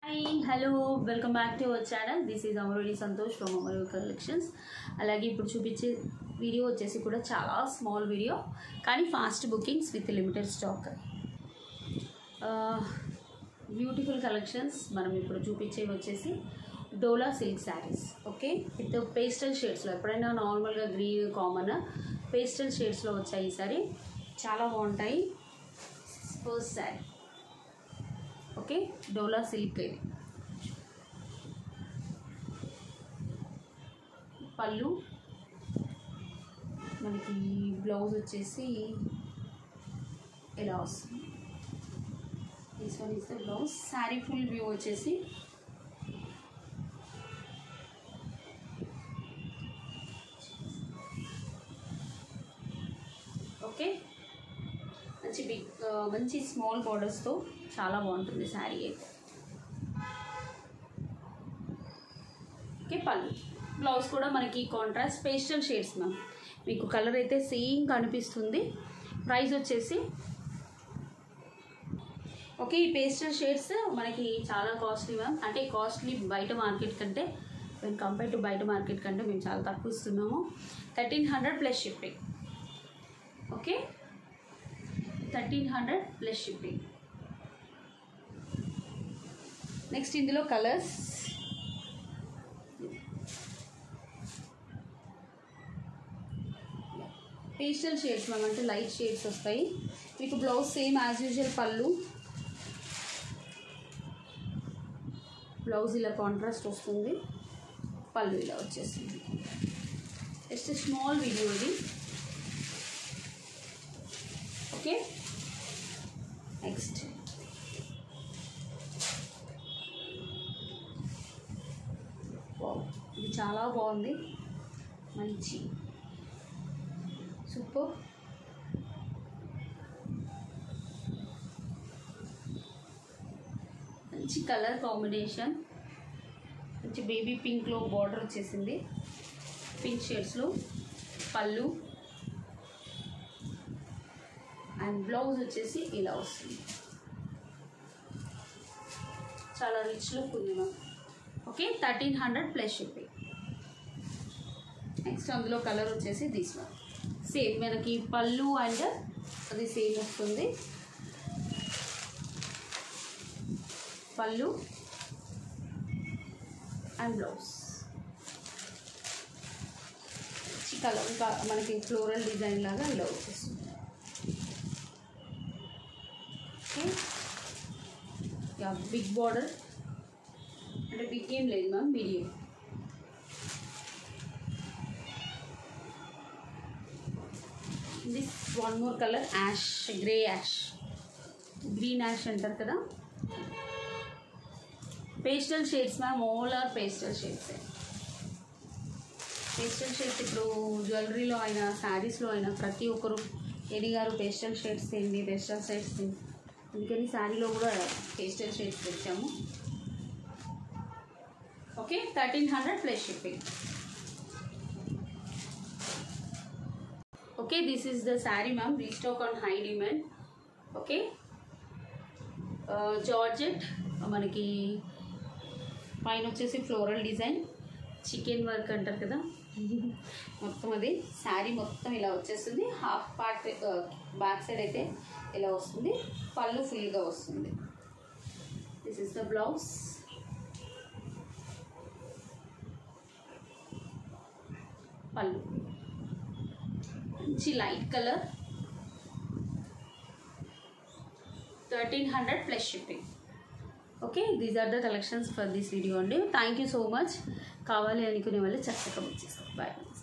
Hi, hello, welcome back to our channel. This is Amarudi Santosh from Amarudi Collections. అలాగే ఇప్పుడు చూపించే video వచ్చేసి కూడా చాలా స్మాల్ వీడియో కానీ fast bookings with limited stock. Beautiful collections మనం ఇప్పుడు చూపించేవి వచ్చేసి Dola silk sarees. Okay, with pastel షేడ్స్లో. ఎప్పుడైనా నార్మల్గా గ్రీన్ కామన్, పేస్టల్ షేడ్స్లో వచ్చాయి. ఈ సారీ చాలా బాగుంటాయి. First saree okay, Dola silk. ఇది పళ్ళు, మనకి బ్లౌజ్ వచ్చేసి ఇలా వస్తుంది. This one is the blouse. Saree full view వచ్చేసి ఓకే, మంచి స్మాల్ బార్డర్స్తో చాలా బాగుంటుంది శారీ అయితే. ఓకే, పళ్ళు, బ్లౌజ్ కూడా మనకి కాంట్రాస్ట్ పేస్టల్ షేడ్స్ మ్యామ్. మీకు కలర్ అయితే సేమ్ కనిపిస్తుంది. ప్రైస్ వచ్చేసి ఓకే, ఈ పేస్టల్ షేడ్స్ మనకి చాలా కాస్ట్లీ మ్యామ్. అంటే కాస్ట్లీ బయట మార్కెట్ కంటే, వెన్ కంపేర్ టు బయట మార్కెట్ కంటే మేము చాలా తక్కువ ఇస్తున్నాము. 1300 plus shipping. Okay, 1300 plus shipping. Next ఇందులో కలర్స్ పేస్టల్ షేడ్స్ మ్యామ్, అంటే లైట్ షేడ్స్ వస్తాయి. మీకు బ్లౌజ్ సేమ్ యాజ్ యూజువల్. పళ్ళు, బ్లౌజ్ ఇలా కాంట్రాస్ట్ వస్తుంది, పళ్ళు ఇలా వచ్చేస్తుంది. జస్ట్ స్మాల్ వీడియో ఇది. ఓకే, నెక్స్ట్ ఇది చాలా బాగుంది. మంచి సూపర్. మంచి కలర్ కాంబినేషన్. మంచి బేబీ పింక్లో బార్డర్ వచ్చేసింది, పింక్ షేడ్స్లో. పళ్ళు అండ్ బ్లౌజ్ వచ్చేసి ఇలా వస్తుంది. చాలా రిచ్ లుక్ ఉంది ma'am. Okay, 1300 plus shipping. Next అందులో కలర్ వచ్చేసి దిస్ వన్. సేమ్ మనకి పళ్ళు అండ్ అది సేమ్ వస్తుంది. పళ్ళు అండ్ బ్లౌజ్ కలర్ మనకి ఫ్లోరల్ డిజైన్ లాగా ఇలా వచ్చేస్తుంది. ఓకే, యా, బిగ్ బార్డర్, అంటే బిగ్ ఏం లేదు ma'am, medium. This one more colour, ash, grey ash, green ash అంటారు కదా. Pastel shades ma'am, all are pastel shades. Pastel shades ఇప్పుడు జ్యువెలరీలో అయినా శారీస్లో అయినా ప్రతి ఒక్కరు ఎడిగారు పేస్టల్ షేడ్స్ ఏంటి, పేస్టల్ షేడ్స్ ఏంటి. అందుకని శారీలో కూడా పేస్టల్ షేడ్స్ తెచ్చాము. Okay, 1300 plus shipping. Okay, this is the sari ma'am, restock on high demand. Okay, georgette, మనకి పైన వచ్చేసి ఫ్లోరల్ డిజైన్, చికెన్ వర్క్ అంటారు కదా మొత్తం అది. శారీ మొత్తం ఇలా వచ్చేస్తుంది. హాఫ్ పార్ట్ బ్యాక్ సైడ్ అయితే ఇలా వస్తుంది. పళ్ళు ఫుల్గా వస్తుంది. This is the blouse. పళ్ళు మంచి light colour, 1300 plus shipping. Okay, these are the collections for this video అండి. Thank you so much. కావాలి అనుకునే వాళ్ళు చక్కగా బుక్ చేసుకోండి. బాయ్.